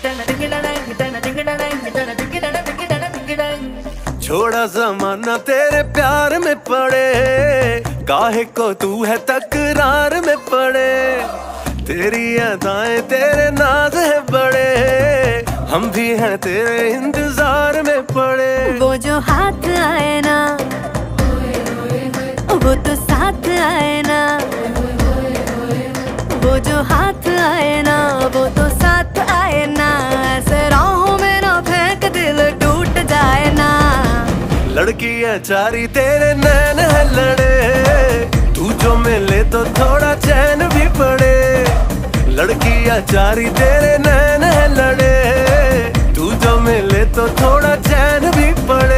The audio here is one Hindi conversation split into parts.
छोड़ा जमाना तेरे प्यार में पड़े, काहे को तू है तकरार में पड़े। तेरी अदाएं तेरे नाज है बड़े, हम भी हैं तेरे इंतजार में पड़े। वो जो हाथ आए ना वो तो साथ आए ना, वो जो हाथ आए ना वो तो साथ आए ना। ऐसे राहों में ना फेंक दिल टूट जाए ना। लड़की है चारी तेरे नैन है लड़े, तू जो मिले तो थोड़ा चैन भी पड़े। लड़की है चारी तेरे नैन है लड़े, तू जो मिले तो थोड़ा चैन भी पड़े।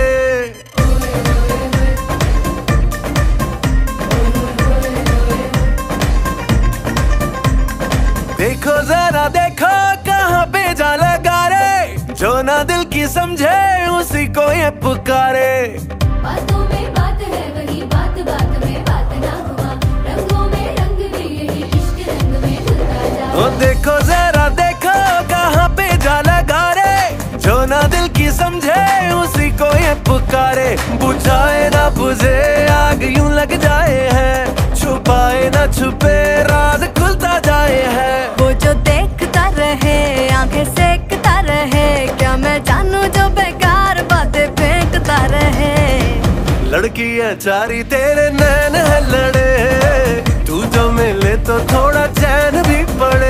देखो जरा देखो कहाँ पे जा लगा रे, जो ना दिल की समझे उसी को ये पुकारे। बातों में बात है वही बात, बात में बात ना हुआ, रंगों में रंग भी यही इश्क रंग में ढलता जा। ओ देखो जरा देखो कहाँ पे जा लगा रे, जो ना दिल की समझे उसी को ये पुकारे। बुझाए ना बुझे आग यूं लग जाए है, छुपाए ना छुपे राज खुलता जाए है। वो जो देखता रहे आंखें सेकता रहे, क्या मैं जानू जो बेकार बातें फेंकता रहे। लड़की है चारी तेरे नैन है लड़े, तू जो मिले तो थोड़ा चैन भी पड़े।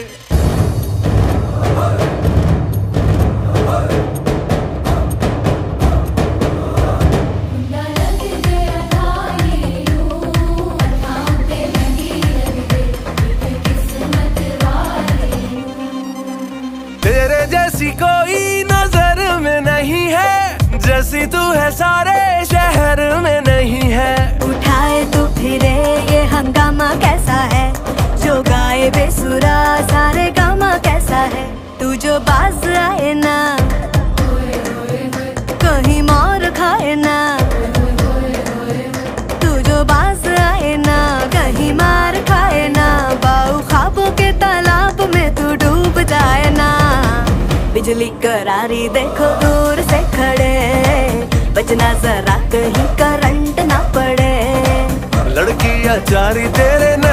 तेरे जैसी कोई नजर में नहीं है, जैसी तू है सारे शहर में नहीं है। उठाए तू फिरे ये हंगामा कैसा है, जो गाए बेसुरा सारे गामा कैसा है। तू जो बाज आए ना कहीं मार खाए ना, तू जो बाज आए ना कहीं मार खाए ना। बाऊ ख्वाबों के तालाब में तू डूब जाए ना। बिजली करारी देखो दूर से खड़े, बचना जरा कहीं करंट ना पड़े। लड़की या चारी तेरे